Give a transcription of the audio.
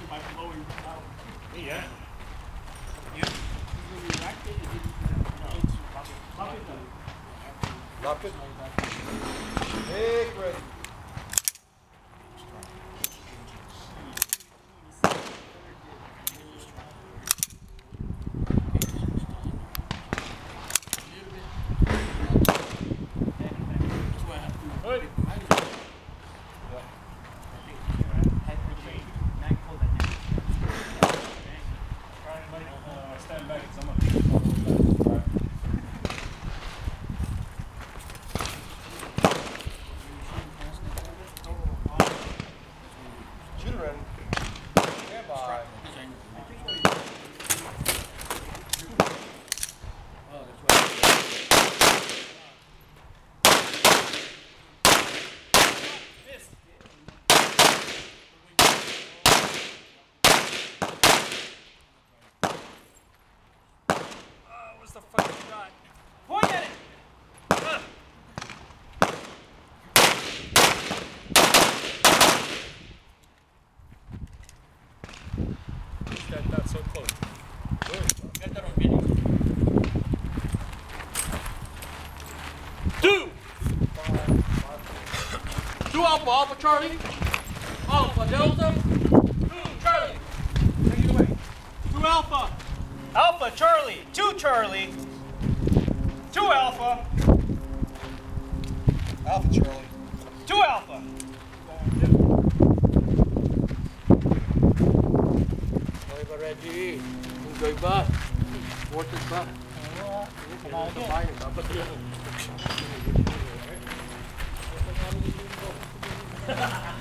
by blowing out. Yeah. When you rack it, it Lock it. Take ready. Stand back. Shooter ready. Stand by. What's the fucking shot? Point at it! That's so close. Get that on video. Two Alpha, Alpha Charlie. Alpha Delta. 2 Charlie. Take it away. 2 Alpha. Alpha Charlie. 2 Charlie. 2 Alpha. Alpha Charlie. 2 Alpha. Okay ba, Reggie? Enjoy ba? Worth it ba? Kumain ka ba? Dapat yun.